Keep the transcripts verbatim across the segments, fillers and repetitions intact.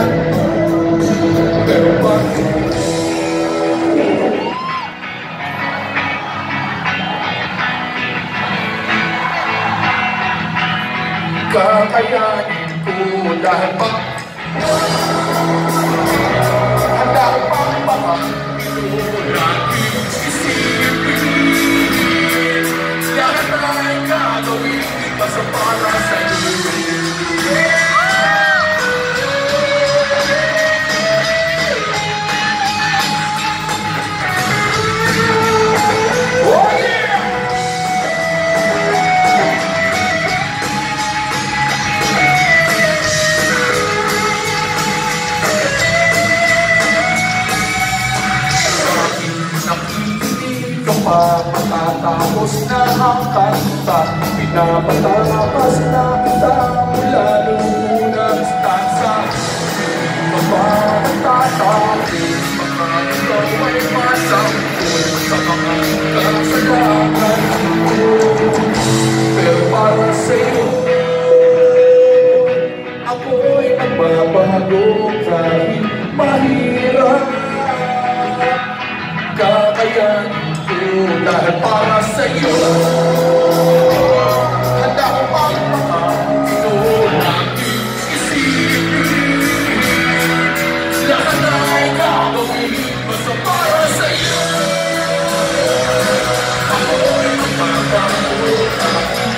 Pero bakit kakayanin ko dahil ba handa ko pang baka laging isipin lahat ay gagawin basta para sa'yo. Matatapos na ang kanta, pinapatalapas na kita mula nung unang stanza. Mapatatapos, mga ikaw ay masangkot sa mga kasalanan ko. Pero para sa'yo, ako'y nagbabago kahit mahirap. Kakayanin dahil para sa'yo handa ko pang mga ito laging isipin lahat ay gagawin basta para sa'yo. Ako'y magbabago kahit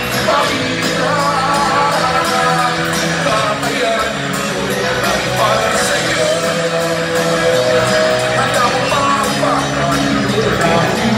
mahirap. Kakayanin ko dahil para sa'yo handa ko pang mga ito laging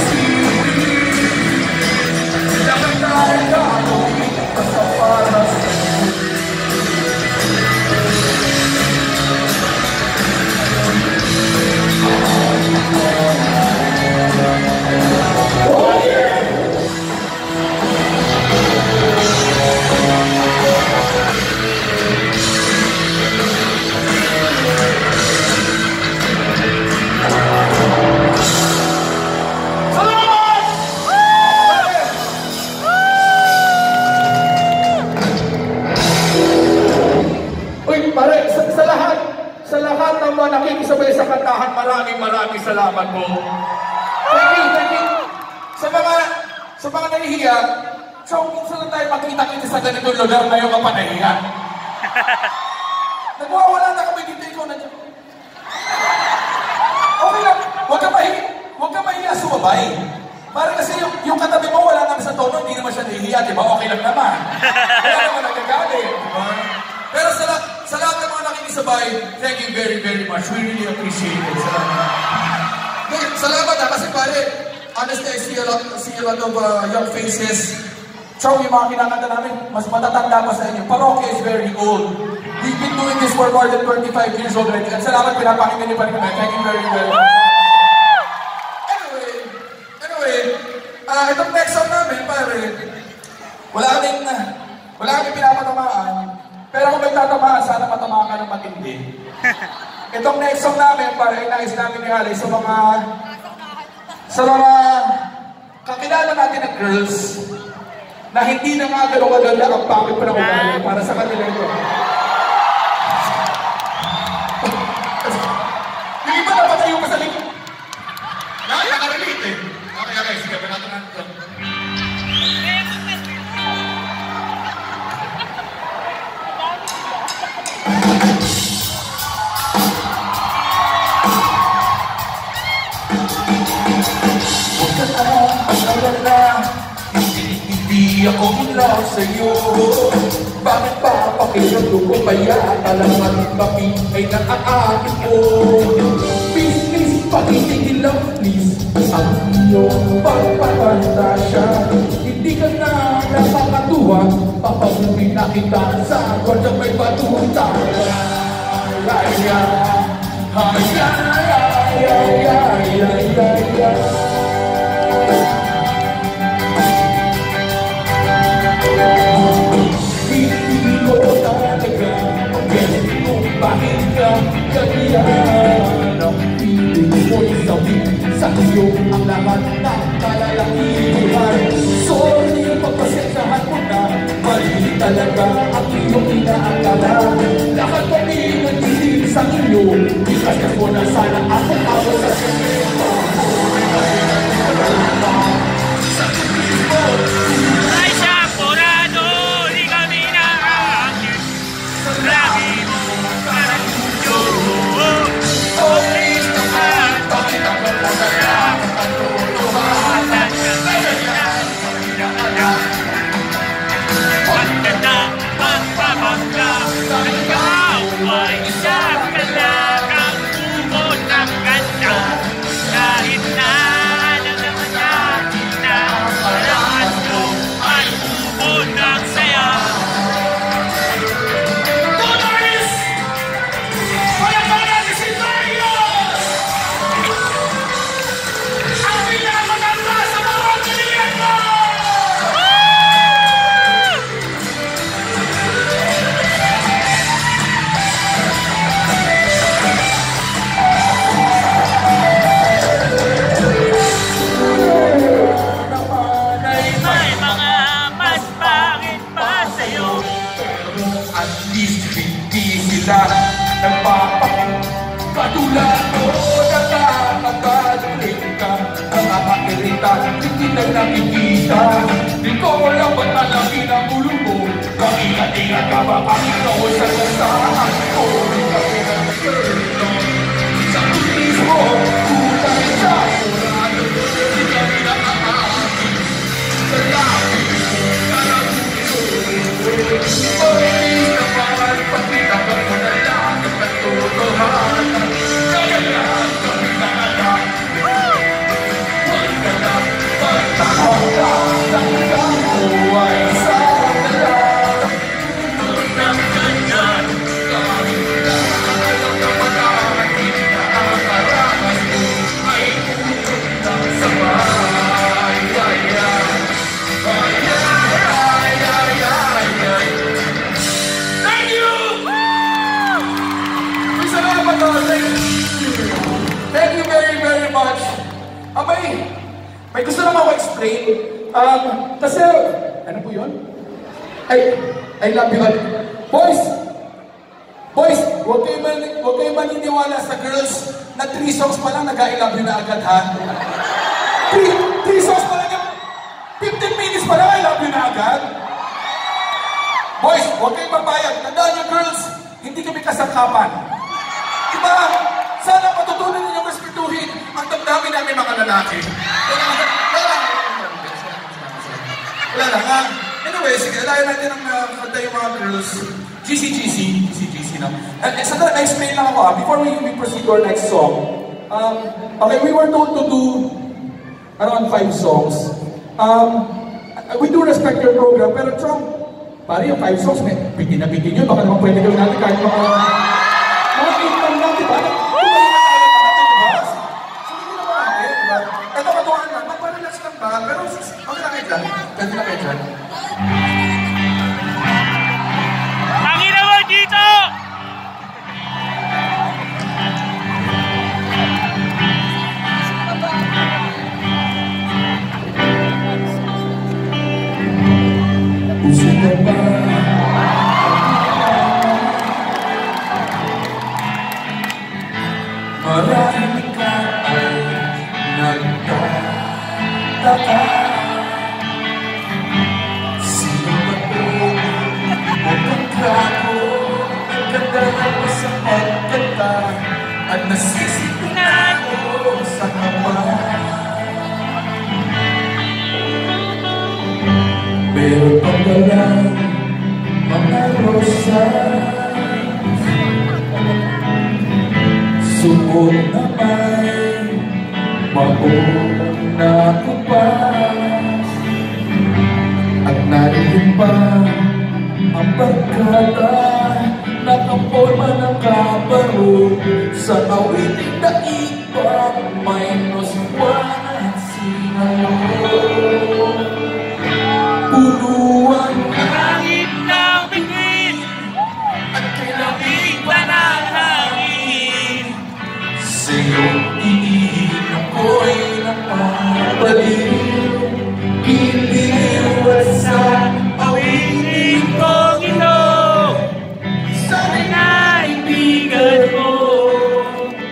nakikisabay sa kantahan, maraming maraming salamat po. Thank you, thank you. Sa mga, sa mga nahihiya, so minsan lang tayo makita-kita sa ganitong lugar, ngayon ka pa nahihiya. Nagwawala na kami dito, ikaw na dyan. Okay lang, huwag ka mahiya, huwag ka mahiya sumabay. Para kasi yung, yung katabi mo, wala naman sa tono, hindi naman siya nahihiya, di ba? Okay lang naman. Wala naman nagagalit, di ba? Pero sa, sa lahat ng mga nakikisabay, thank you very, very much. We really appreciate it. Salamat. Okay, salamat ha, kasi pare, honestly, I see a lot, I see a lot of uh, young faces. So, yung mga kinakanta namin, mas matatanda pa sa inyo. Parokya is very old. We've been doing this for more than twenty-five years already. At salamat, pinapakinggan niyo pa rin kami. Thank you very, very much. Anyway, anyway, uh, itong next song namin, pare, wala kaming, wala kaming pinapatamaan. Pero kung may tatamaan, sana matamaan ka ng matindi. Itong next song namin, para inais namin ni Ali sa mga sa mga kakilala natin na girls na hindi na nga gano'ng kaganda ang pangit pa na ugali para sa kanila ito. Yung iba na patayo pa sa likod. Nakaka-relate eh. Okay, okay. Sige, pinatong natin ito. Hindi ako in love sa'yo. Bakit pa pakiramdam ko kaya talagang papi ay nakaakin mo? Please, please, pakitigil lang, please. Ang iyong pagpapantasya, hindi ka na nakakatuwa. Papabumin na kita sa kwarta may patuta. Ay, ay, ay, ay, ay, ay, ay, ay, ay. Hindi ko talaga pag-guess kung bakit ka ganyan. Ang piling mo'y sabi sa iyo ang lahat ng kalalakihan. Sorry, pagpasensyahan mo na, mali talaga ang iyong inaakala. Lahat kami nagtitiwala. Kasi mo na sana ako ako sa sikreto. Sa turismo. Ay siya, porado, di kami nakakit. Sa lagi mo, parang yun. Okay, naman, bakit ako mo na lang ang tutuhanan ka na yan? Pagkata, pagpapagka, ikaw ay isang kalakang bukod ng ganda. Kahit na alam naman natin na paraan mo ay bukod ng saya. Tunaris! Palaparan si Darius! Ang pinakamaganda sa mga kaliyan mo! May mga mas pangit pa sa'yo. At least hindi sila nagpapakatulad mo. Nakakagaling ka, nakakairita, hindi na nakikita. Di ko alam ba't alangin ang ulo mo. Kaingat-ingat ka ba ang ikaw sa kasahan ko? Sa turismo, kulay siya. Kurado, di kami nakakakit. Sa labi mo, karang Oy, naman, pakita ka mo na lang ang katotohanan. Kaya lang kami nanganak. Huwag ka na magtakot ka. Nanggang buhay sa dalang. Huwag ng ganyan. Kami na alam na pag-aakit na ang karamas mo ay putot ng sabay. Ay, ay, ay, ay, ay, ay, ay. Thank you! May salamat na. Thank you. Thank you very, very much. Ah, may, may gusto lang ako explain. Um, kasi, ano po yun? Ay, I love you all. Boys! Boys, huwag kayo, man, huwag kayo maniniwala sa girls na three songs pa lang nag-I love you na agad, ha? Three, three songs pa lang yung fifteen minutes pa lang I love you na agad. Boys, huwag kayong papayag. Tandaan niyo, girls, hindi kami kasangkapan. Diba? Sana matutunan ninyong respetuhin ang damdamin namin mga lalaki. Wala lang. Wala lang. Wala lang, ha? Anyway, sige, alayan natin ang uh, kanta yung mga girls. G C G C. G C G C na. Uh, eh, sandali, na-explain lang ako, ha? Before we, we proceed to our next song. Um, okay, we were told to do around five songs. Um, we do respect your program, pero Chong, pare yung five songs, may bitin na bitin yun, baka naman pwede gawin natin kahit mga mga eight lang lang, diba? Tumayin na tayo natin, diba? Sige na ba natin, diba? Ito katuhan lang, magparelax lang ba? Pero okay lang kayo dyan. Pwede na kayo dyan. Angin naman dito! Puso ka ba? Marami ka ay nagtataka. Sino ba ito? Mukhang kako. Ang ganda na sa pagkata. At nasisipin ako sa kaba. Pero pagkalang mga rosas, sumot na may mauna ko pa. At narinig pa ang barkada, nakaporma ng kabaro sa awiting daigpag may noswan at sinalo. Punuan Langit ng bituin at Lamig pa ng hangin. sa'yo iniinom ko'y napapaliw. Iniiwan sa Awitin kong ito sana'y Kaibigan mo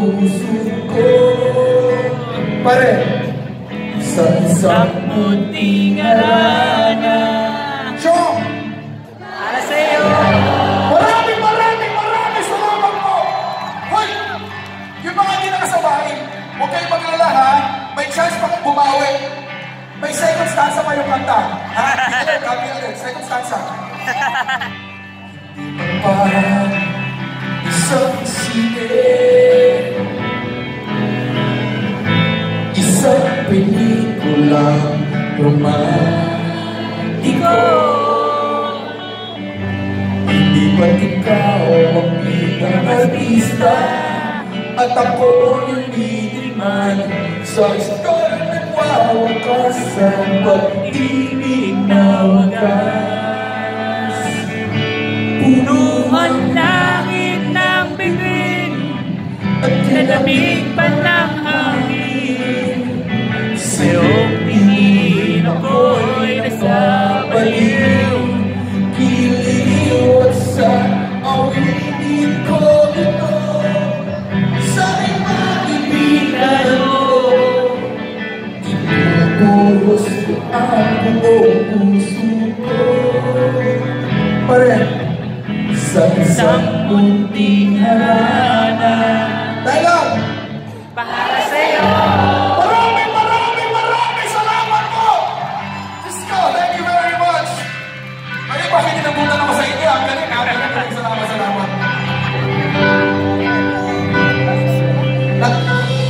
puso ko. Pare, sa isang munting harana. Chong! Para sa'yo. Maraming, maraming, maraming salamat po! Hoy! Yung mga hindi nakasabay, huwag kayong mag-alala ha. May chance pa kung bumawi. May second stanza pa yung kanta. Ha? Hindi ulit, hindi ulit. Second stanza. Hindi pa parang isang sine, isang pelikulang romantiko. Hindi ba't ikaw ang bidang artista at ako yung leading man sa istorya nagwawakas ang pag-ibig na wagas. Puno Ang langit ng bibig at Nalamig pa ng hangin sa'yong tingin ako'y nasabaliw. Giliw at sa awitin ko ito sa'y maibigan mo. Ipupulos ko ang buong puso ko. Pare, sa isang munting harana. Dialogue! Para sa'yo. Maraming, maraming, maraming salamat po! Diyos ko, thank you very much! Ay, bakit ninabutan ako sa inyo? Ang galing, ha? Galing, galing. Salamat, salamat. Na-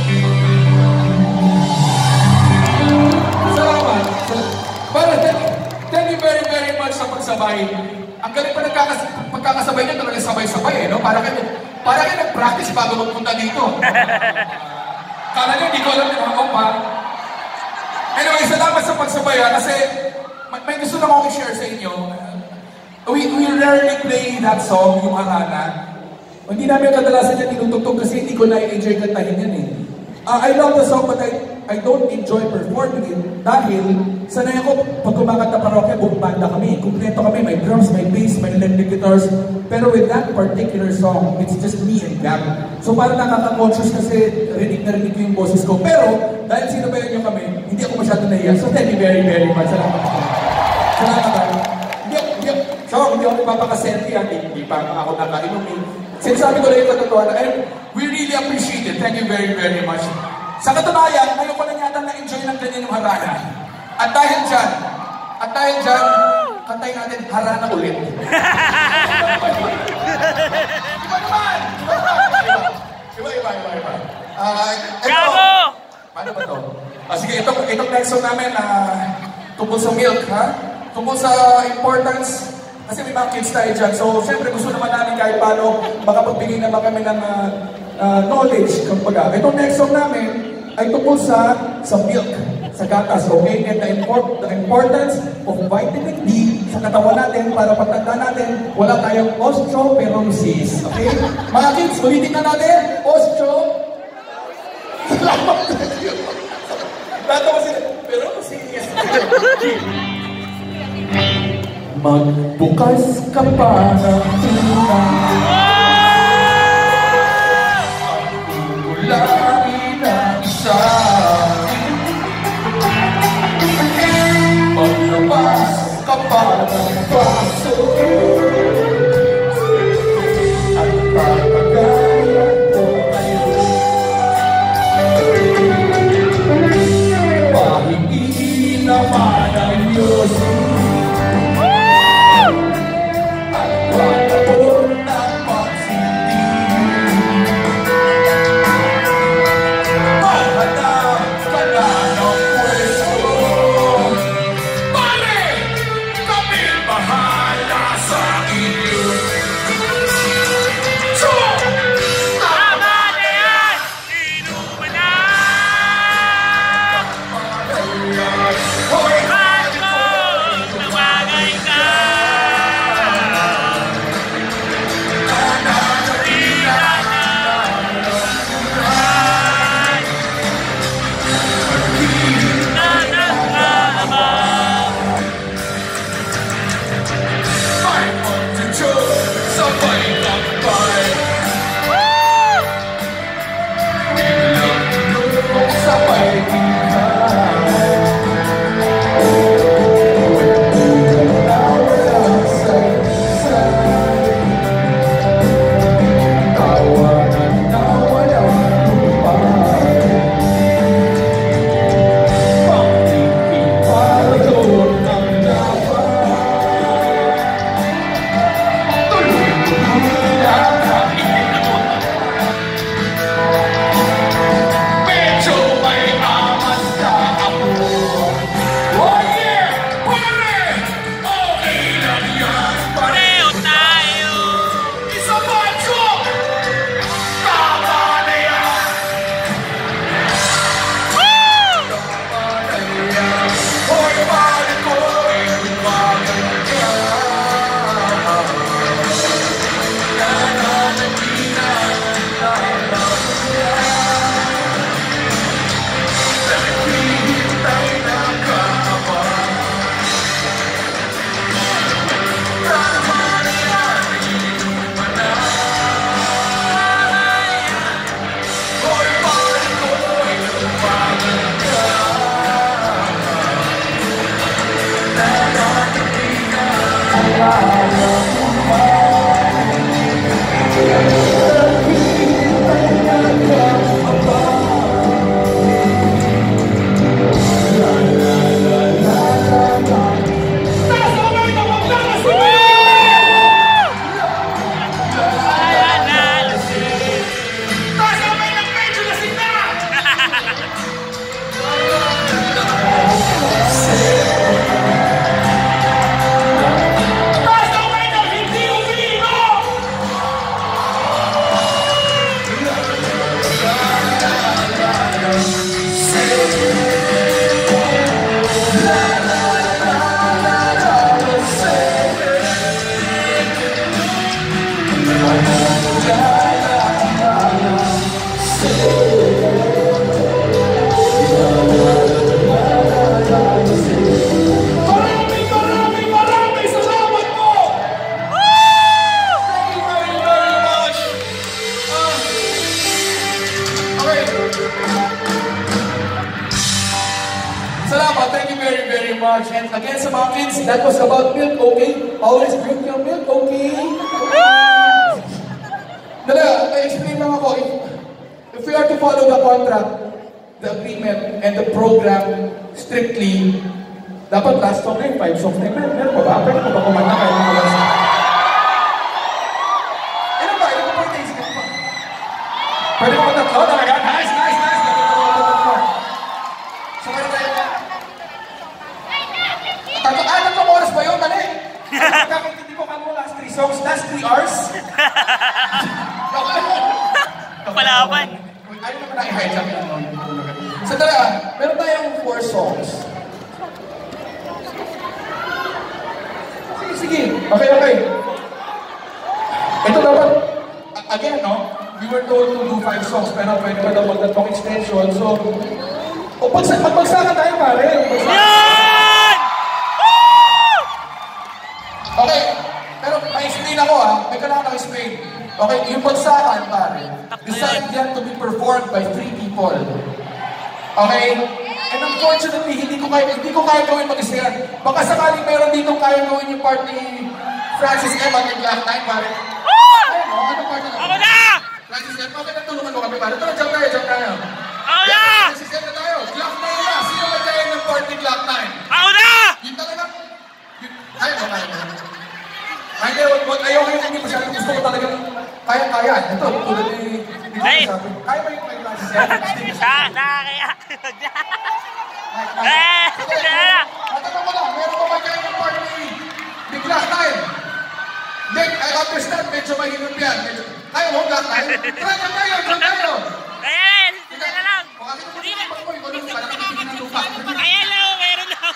Salamat. Para, thank, thank you very, very much sa pagsabay. Ang galing pa nagkakas pagkakasabay niya talaga sabay-sabay eh, no? Para kayo, para kayo nag-practice bago magpunta dito. Kala niyo, hindi ko alam yung ako pa. Anyway, salamat sa pagsabay ha, kasi may, may gusto lang akong i-share sa inyo. We, we rarely play that song, yung Harana. Hindi namin kadalasan yan tinutugtog kasi hindi ko na-enjoy kantahin yan eh. Uh, I love the song but I, I don't enjoy performing it dahil sanay ako pag kumakanta parokya, buong banda kami. Kumpleto kami, may drums, may bass, may electric guitars. Pero with that particular song, it's just me and Gab. So parang nakaka-conscious kasi rinig na rinig ko yung boses ko. Pero dahil sinabayan nyo kami, hindi ako masyado nahiya. So thank you very, very much. Salamat po. Salamat po. Hindi ako, hindi ako, so, hindi ako ipapakaselfie ha. Hindi pa ako nakainom eh. Sinasabi ko lang yung katotohanan. And we really appreciate it. Thank you very, very much. Sa katunayan, ngayon ko lang yata na-enjoy ng ganyan yung Harana. At dahil dyan, at dahil dyan, kantayin natin Harana ulit. Iba naman! Iba, iba, iba, iba. Uh, Bravo! Paano ba ito? Ah, sige, itong, itong next song namin, uh, tungkol sa milk, ha? Tungkol sa importance. Kasi may mga kids tayo dyan. So, siyempre, gusto naman namin kahit paano makapagbigay naman kami ng uh, uh, knowledge. Kumbaga, itong next song namin ay tungkol sa, sa milk, sa gatas, okay? And the, import, the importance of vitamin D sa katawan natin para pagtanda natin, wala tayong osteoporosis, okay? Mga kids, ulitin na natin, osteo... Salamat! Tatawa sila, pero serious. Magbukas ka pa ng tunay. Ang kulangin ang isa. Maglabas ka pa ng baso. At papagayan ko kayo. Pahingi naman ang Diyos. much. And again, sa mga kids, that was about milk, okay? Always drink your milk, okay? Dala, I-explain lang ako. If, if we are to follow the contract, the agreement, and the program strictly, dapat last song na yung five songs na yun. Meron pa ba? Pwede ko ba kumanta kayo ng mga songs? Ano ba? Ano ba? Ano ba? Pwede ko ba tatlo? Talaga? Nice, nice, nice! So, meron tayo. Tatlo, ah, tatlong oras ba yun? Mali! Kakintindi ko kamo last three songs, last three hours. Kapalaban. Ayaw naman na i-hijack yun. So, talaga, meron tayong four songs. Sige, sige. Okay, okay. Ito dapat, again, no? We were told to do five songs, pero pwede pa daw magtatong extension. So, o pagsa magpagsakan tayo, pare. Yan! Okay, pero may explain ako, ha? May kailangan ako explain. Okay, yung pagsakan, pare, designed yan to be performed by three people. Okay? And unfortunately, hindi ko kaya, hindi ko kaya gawin mag-isa yan. Baka sakaling meron dito kaya gawin yung part ni Francis M. at yung Glock nine, pare. Ayun, no? Ano part na? Ako na! Francis M. Okay, natulungan mo kami, pare. Tara, jump tayo, jump tayo. Ako na! Francis M. na tayo. Glock nine na. Sino ba kaya ng part ni Glock nine? Ako na! Yun talaga. Ayun, no, kaya mo. Ay, hindi, wag, ayaw kayo hindi masyadong gusto ko talagang kaya-kaya. Ito, tulad ni... Hey! Kaya ba yung kay Francis M? Sa, nakakaya. Eh! Matanong ko lang, meron ba ba kayo ng part ni ni Glock nine? Nick, I understand, medyo mahirap yan. Medyo... Kaya mo, Glock nine? Try ka tayo, try tayo! Ayan! Sige na lang! O, akin mo yung part mo, ikaw nung parang kitigin ng lupa. Ayan lang! Meron lang!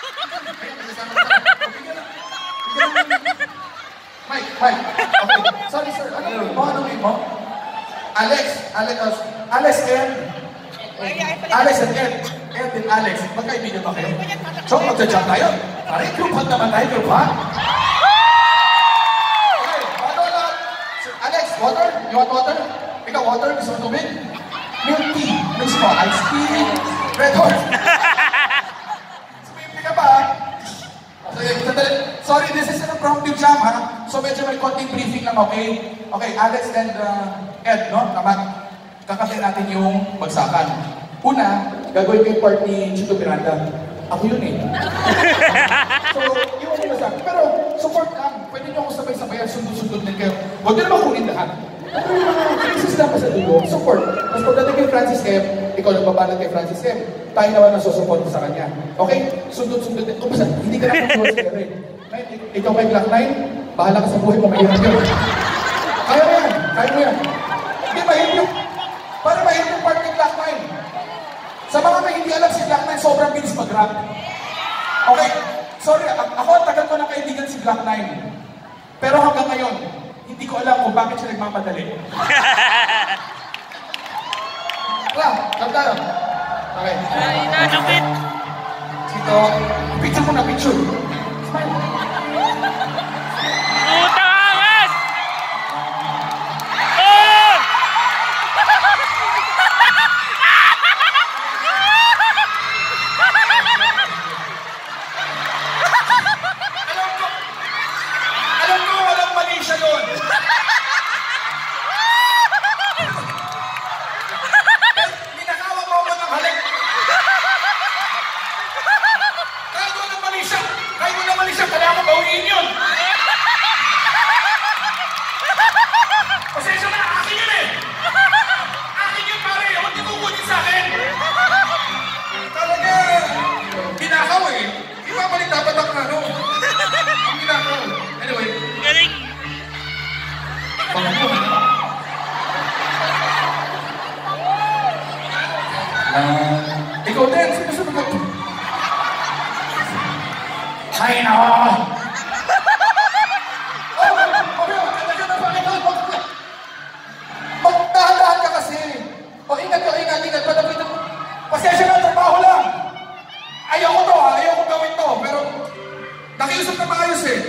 Mike, Mike. Okay. Sorry, sir. Ano yung mo? Ano yung mo? Alex. Alex. Uh, Alex and... Alex and Ed. Ed and Alex. Magkaibigan ba kayo? So, magja-jump tayo. Pare, group hug naman tayo. Group hug. Okay. Bago lang. Alex, water? You want water? Ikaw, water? Gusto mo tubig? Milk tea. Mix mo. Ice tea. Red horse. Sumimpi ka ba? Sorry, this is an impromptu jam, ha? So medyo may konting briefing lang, okay? Okay, Alex and uh, Ed, no? Tama. Kakapin natin yung bagsakan. Una, gagawin ko yung part ni Chito Miranda. Ako yun eh. So, yung ano sa akin. Pero, support lang. Pwede nyo ako sabay-sabayan, sundod-sundod din kayo. Huwag nyo naman kunin lahat. Pero yung mga crisis lang pa sa dulo, support. Tapos pagdating kay Francis M, ikaw nagbabanat kay Francis M, tayo naman ang susupport sa kanya. Okay? Sundod-sundod din. O basta, hindi ka na control sa rin. Ikaw kay Glock nine, bahala ka sa buhay mo, mahirap yun. Kaya mo yan. Kaya mo yan. Hindi, mahirap yung... Para mahirap yung part ng Glock nine. Sa mga may hindi alam si Glock nine, sobrang bilis mag-rap. Okay? Sorry, ako ang tagal ko ng kaibigan si Glock nine. Pero hanggang ngayon, hindi ko alam kung bakit siya nagmamadali. Wala, come tayo. Okay. Ay, nalupit! Sito, picture mo na, picture. Smile. Puta angas! Oh! Alam ko, alam ko walang mali siya doon. Ninakawan mo ako ng halik. Kahit walang mali siya, kahit walang mali siya, kailangan mo bawiin yun. Pasensya na, akin yun eh. Akin yun pare, huwag niyo kukunin sa akin. Talaga, ginakaw eh. Ibabalik dapat ang ano. Ang ginakaw. Anyway. Galing! Uh, ikaw din, sino sumagot? Ay, no! Oh, okay, talaga na Panginoon. Magdahan-dahan ka kasi. O, ingat ka, ingat, ingat. Padapit mo. Pasensya na, trabaho lang. Ayoko to, ha? Ayoko gawin to. Pero, nakiusap na maayos eh.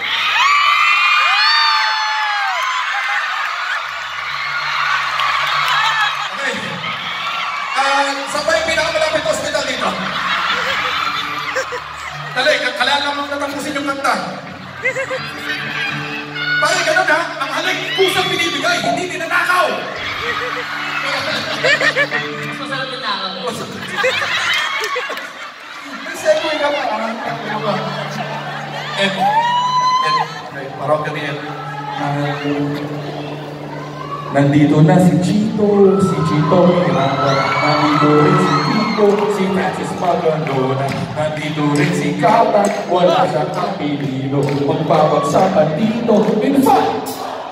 Okay. Ah, uh, sabay pinakamalapit hospital dito. Dali, kailangan mo natapusin yung kanta. Pare, ganun ha, ang halik, kusang binibigay, hindi ninanakaw. Masarap yung tao. May segue ka pa. Ano ba? And, and, okay, parang kami yan. Nandito na si Chito, si Chito Miranda. Nandito rin si Kiko, si Francis Magandona. Nandito rin si Kata, wala siyang kapilino. Magbabagsakan dito, in fact!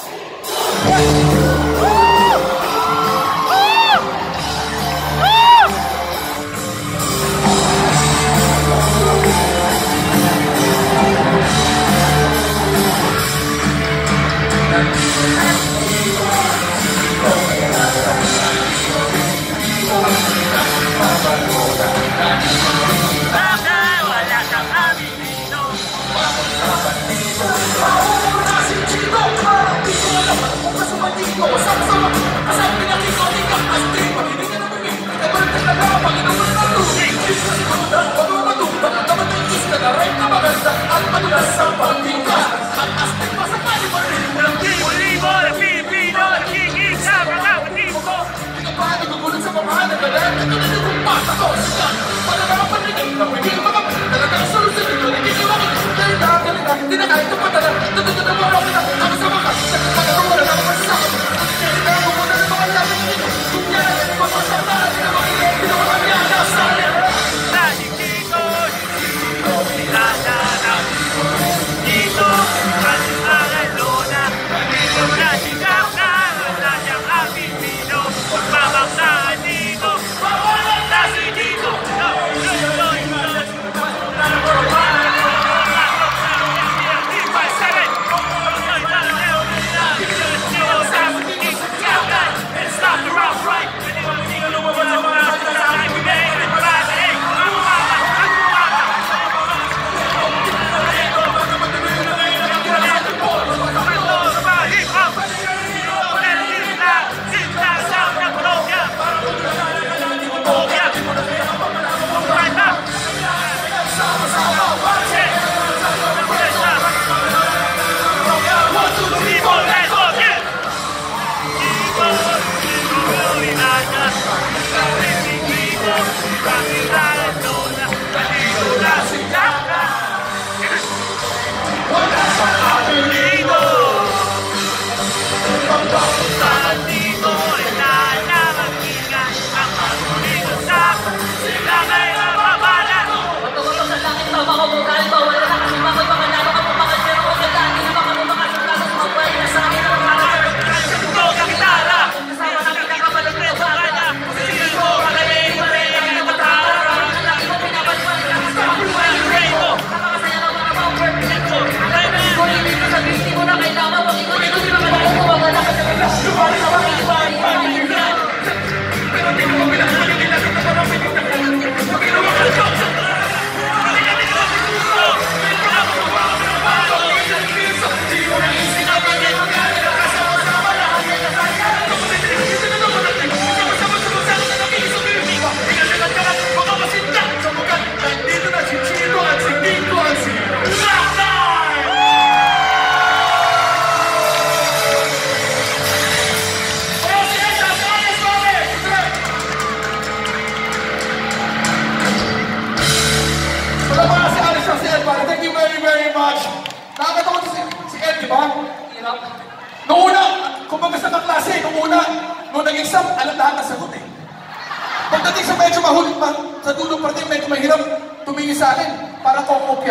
Noong una, kumbaga sa kaklase, noong una, noong nag-exam, alam lahat na sagot eh. Pagdating sa medyo mahulit pa, sa dulong parte medyo mahirap, tumingin sa akin, parang kumopya.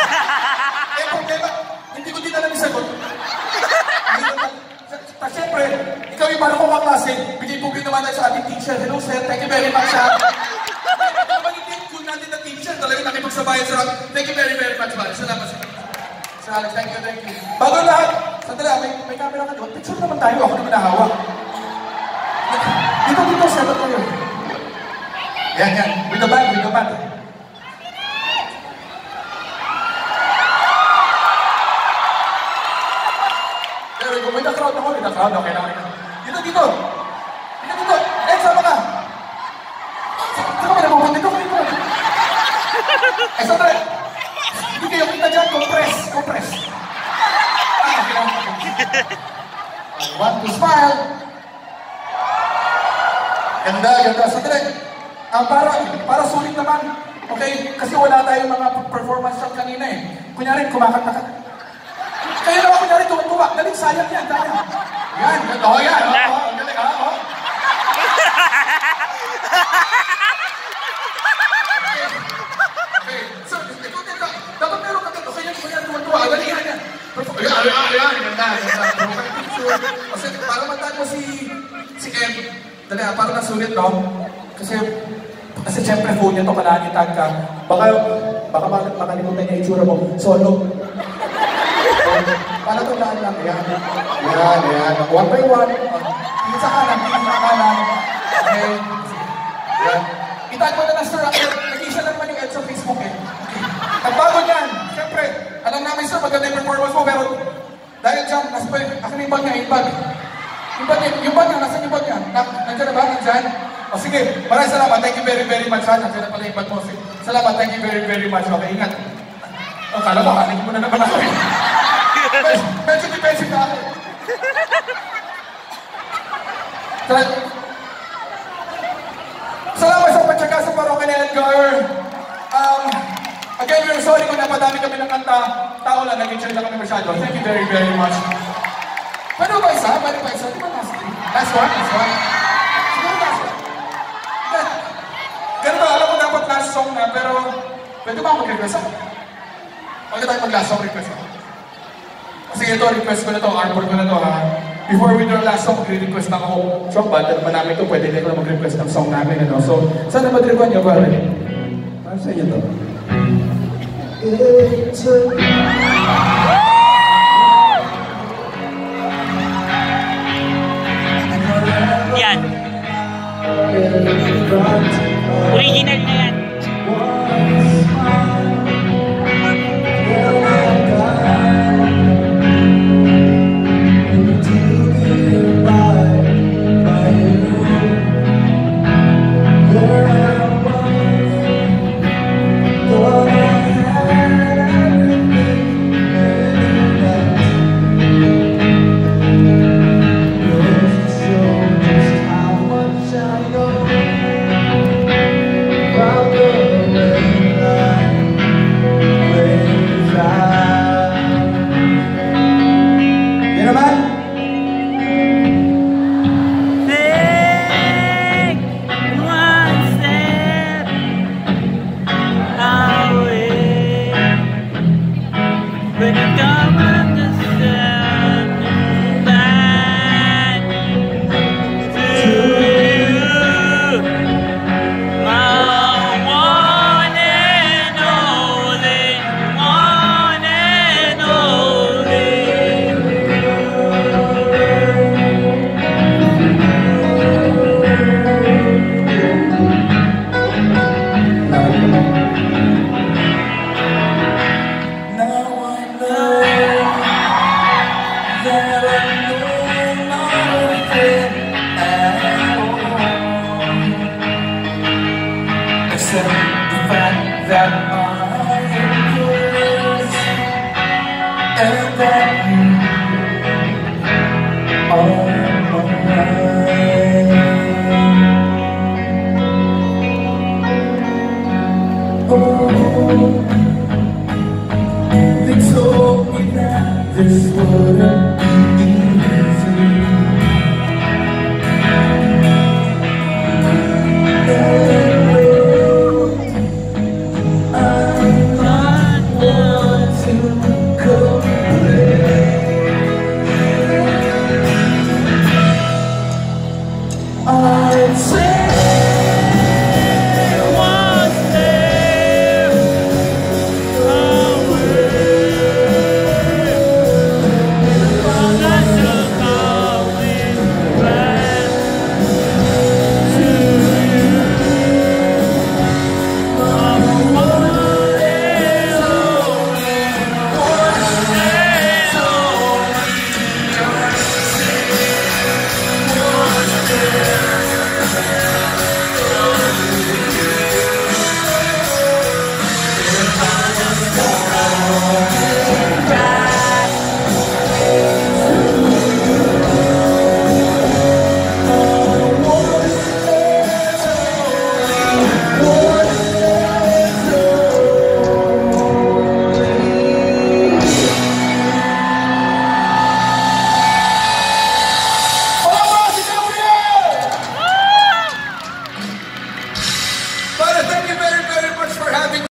Eh problema, hindi ko din alam yung sagot. Tapos syempre, ikaw yung parang kong kaklase, bigay-bugay naman tayo sa ating teacher. Hello sir, thank you very much ha. Kapag hindi cool natin na teacher, talagang nakipagsabayan sa rock. Thank you very very much, man. Salamat sa Sir Alex, thank you, thank you. Bago lahat, sandali, may, may camera ka doon. Picture naman tayo, ako naman nahawak. Dito, dito, sabat tayo. Yan, yan. With the band, with the band. There we go. With the crowd ako, with the crowd. Okay na, okay na. Dito, dito. Dito, dito. Eh, sama ka. Saan ka may nabubuhan? Dito, dito. Eh, sandali. Hindi kayo kita dyan, compress, compress. Ah, okay lang. I want to smile. Ganda, ganda. Sandali. Ah, para, para sulit naman. Okay? Kasi wala tayong mga performance shot kanina eh. Kunyari, kumakanta ka. Kaya naman kunyari, tuwa-tuwa. Daling sayang yan, tayo. Yan, ganda. Oh, yan. Oh, oh, ang galing, ah, oh. Okay. So, ikaw din, dapat meron ka dito. Kaya kunyari, tuwa-tuwa. Dali, yan, yan. Ayan, ayan, ayan. Ganda, ganda. Kasi para matag mo si, si Ed. Dali, ah, para nasulit, no? Kasi, kasi siyempre phone niya to, kailangan itag ka. Baka, baka makalimutan niya itsura mo. Solo. Para ito lahat lang. Ayan. Ayan, ayan. One by one. Tingin sa kanan, tingin sa kanan. Okay. Ayan. Itag mo na lang, sir. Nag-isa lang naman yung Ed sa Facebook eh. Nagbago niyan. Siyempre, alam namin sir, maganda yung performance mo, pero dahil dyan, nasa pa yun, akin yung bag niya, yung bag. Yung bag niya, yung bag niya, nasan yung bag niya? Nandiyan na ba? Nandiyan? O sige, maraming salamat. Thank you very, very much. Nandiyan na pala yung bag mo. Salamat, thank you very, very much. Okay, ingat. O, kala mo, hanin mo na naman ako eh. Medyo defensive na ako. Salamat sa pagtsaga sa parokya ni Edgar. Um, again, we're sorry kung napadami kami ng kanta. Tao lang, nag-enjoy na kami masyado. Thank you very, very much. Pwede ba isa? Pwede ba isa? Di ba last one? Last one? Last one? Siguro last one. Ganun ba? Alam ko dapat last song na, pero pwede ba mag-request ako? Pwede tayo mag-last song request ako. Sige, ito, request ko na to, artwork ko na to, ha? Before we do our last song, mag-request na ako. Song, bata naman namin ito, pwede na ko mag-request ng song namin, ano? So, saan na mag-request nyo, pare? Para sa inyo to. It's a... Yan. Original na yan. having